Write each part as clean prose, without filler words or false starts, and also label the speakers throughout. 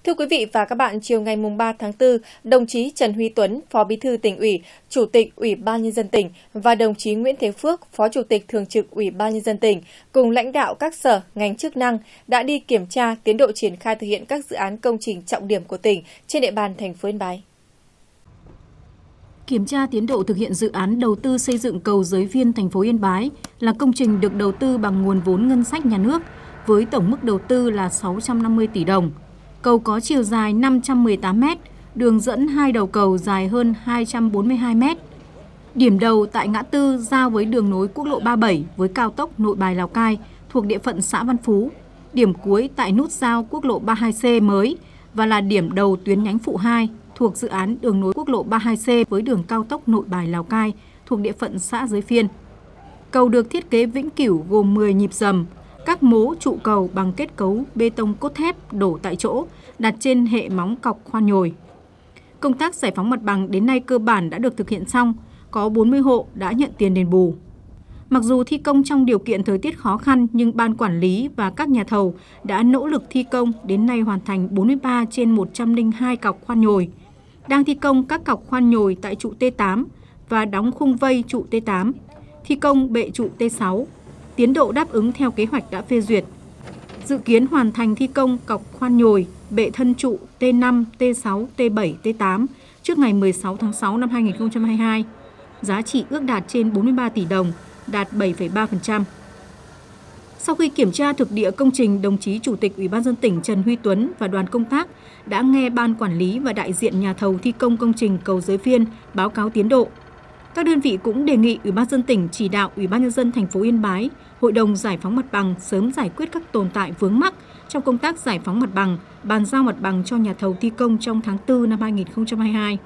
Speaker 1: Thưa quý vị và các bạn, chiều ngày 3 tháng 4, đồng chí Trần Huy Tuấn, Phó Bí thư Tỉnh ủy, Chủ tịch Ủy ban Nhân dân tỉnh và đồng chí Nguyễn Thế Phước, Phó Chủ tịch Thường trực Ủy ban Nhân dân tỉnh cùng lãnh đạo các sở, ngành chức năng đã đi kiểm tra tiến độ triển khai thực hiện các dự án công trình trọng điểm của tỉnh trên địa bàn thành phố Yên Bái.
Speaker 2: Kiểm tra tiến độ thực hiện dự án đầu tư xây dựng cầu Giới Phiên thành phố Yên Bái là công trình được đầu tư bằng nguồn vốn ngân sách nhà nước với tổng mức đầu tư là 650 tỷ đồng. Cầu có chiều dài 518 m, đường dẫn hai đầu cầu dài hơn 242 m. Điểm đầu tại ngã tư giao với đường nối quốc lộ 37 với cao tốc Nội Bài - Lào Cai thuộc địa phận xã Văn Phú. Điểm cuối tại nút giao quốc lộ 32C mới và là điểm đầu tuyến nhánh phụ 2 thuộc dự án đường nối quốc lộ 32C với đường cao tốc Nội Bài - Lào Cai thuộc địa phận xã Giới Phiên. Cầu được thiết kế vĩnh cửu gồm 10 nhịp dầm, các mố trụ cầu bằng kết cấu bê tông cốt thép đổ tại chỗ, đặt trên hệ móng cọc khoan nhồi. Công tác giải phóng mặt bằng đến nay cơ bản đã được thực hiện xong, có 40 hộ đã nhận tiền đền bù. Mặc dù thi công trong điều kiện thời tiết khó khăn nhưng ban quản lý và các nhà thầu đã nỗ lực thi công, đến nay hoàn thành 43 trên 102 cọc khoan nhồi. Đang thi công các cọc khoan nhồi tại trụ T8 và đóng khung vây trụ T8, thi công bệ trụ T6. Tiến độ đáp ứng theo kế hoạch đã phê duyệt. Dự kiến hoàn thành thi công cọc khoan nhồi, bệ thân trụ T5, T6, T7, T8 trước ngày 16 tháng 6 năm 2022. Giá trị ước đạt trên 43 tỷ đồng, đạt 7,3%. Sau khi kiểm tra thực địa công trình, đồng chí Chủ tịch Ủy ban nhân dân tỉnh Trần Huy Tuấn và đoàn công tác đã nghe ban quản lý và đại diện nhà thầu thi công công trình cầu Giới Phiên báo cáo tiến độ. Các đơn vị cũng đề nghị Ủy ban nhân dân tỉnh chỉ đạo Ủy ban nhân dân thành phố Yên Bái, Hội đồng Giải phóng mặt bằng sớm giải quyết các tồn tại vướng mắc trong công tác giải phóng mặt bằng, bàn giao mặt bằng cho nhà thầu thi công trong tháng 4 năm 2022.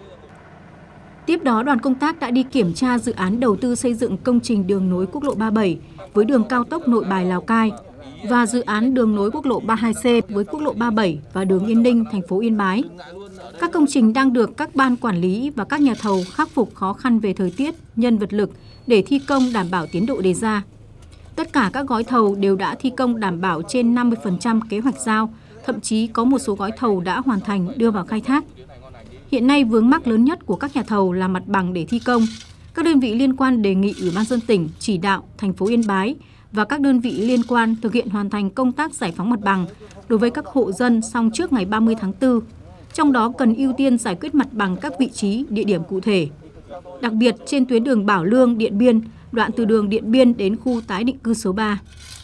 Speaker 2: Tiếp đó, đoàn công tác đã đi kiểm tra dự án đầu tư xây dựng công trình đường nối quốc lộ 37 với đường cao tốc Nội Bài - Lào Cai và dự án đường nối quốc lộ 32C với quốc lộ 37 và đường Yên Ninh, thành phố Yên Bái. Các công trình đang được các ban quản lý và các nhà thầu khắc phục khó khăn về thời tiết, nhân vật lực để thi công đảm bảo tiến độ đề ra. Tất cả các gói thầu đều đã thi công đảm bảo trên 50% kế hoạch giao, thậm chí có một số gói thầu đã hoàn thành đưa vào khai thác. Hiện nay vướng mắc lớn nhất của các nhà thầu là mặt bằng để thi công. Các đơn vị liên quan đề nghị Ủy ban nhân dân tỉnh chỉ đạo thành phố Yên Bái và các đơn vị liên quan thực hiện hoàn thành công tác giải phóng mặt bằng đối với các hộ dân xong trước ngày 30 tháng 4. Trong đó cần ưu tiên giải quyết mặt bằng các vị trí, địa điểm cụ thể. Đặc biệt trên tuyến đường Bảo Lương, Điện Biên, đoạn từ đường Điện Biên đến khu tái định cư số 3.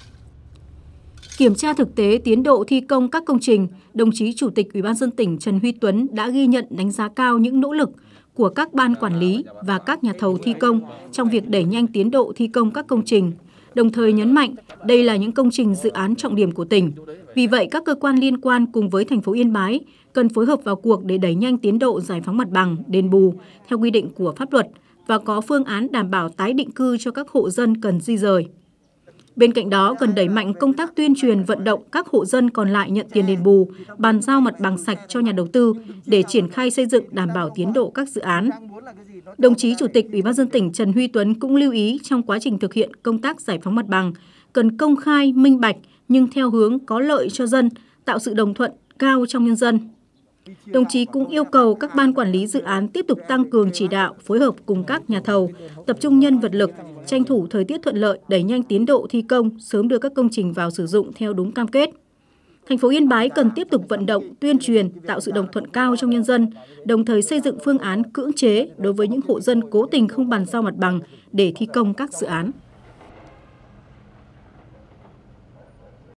Speaker 2: Kiểm tra thực tế tiến độ thi công các công trình, đồng chí Chủ tịch Ủy ban nhân dân tỉnh Trần Huy Tuấn đã ghi nhận đánh giá cao những nỗ lực của các ban quản lý và các nhà thầu thi công trong việc đẩy nhanh tiến độ thi công các công trình, đồng thời nhấn mạnh đây là những công trình dự án trọng điểm của tỉnh. Vì vậy, các cơ quan liên quan cùng với thành phố Yên Bái cần phối hợp vào cuộc để đẩy nhanh tiến độ giải phóng mặt bằng, đền bù theo quy định của pháp luật và có phương án đảm bảo tái định cư cho các hộ dân cần di rời. Bên cạnh đó, cần đẩy mạnh công tác tuyên truyền vận động các hộ dân còn lại nhận tiền đền bù, bàn giao mặt bằng sạch cho nhà đầu tư để triển khai xây dựng đảm bảo tiến độ các dự án. Đồng chí Chủ tịch Ủy ban nhân dân tỉnh Trần Huy Tuấn cũng lưu ý trong quá trình thực hiện công tác giải phóng mặt bằng, cần công khai, minh bạch nhưng theo hướng có lợi cho dân, tạo sự đồng thuận cao trong nhân dân. Đồng chí cũng yêu cầu các ban quản lý dự án tiếp tục tăng cường chỉ đạo, phối hợp cùng các nhà thầu, tập trung nhân vật lực, tranh thủ thời tiết thuận lợi, đẩy nhanh tiến độ thi công, sớm đưa các công trình vào sử dụng theo đúng cam kết. Thành phố Yên Bái cần tiếp tục vận động, tuyên truyền, tạo sự đồng thuận cao trong nhân dân, đồng thời xây dựng phương án cưỡng chế đối với những hộ dân cố tình không bàn giao mặt bằng để thi công các dự án.